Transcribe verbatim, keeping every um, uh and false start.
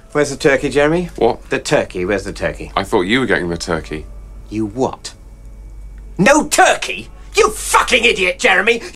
Where's the turkey, Jeremy? What? The turkey. Where's the turkey? I thought you were getting the turkey. You what? No turkey? You fucking idiot, Jeremy!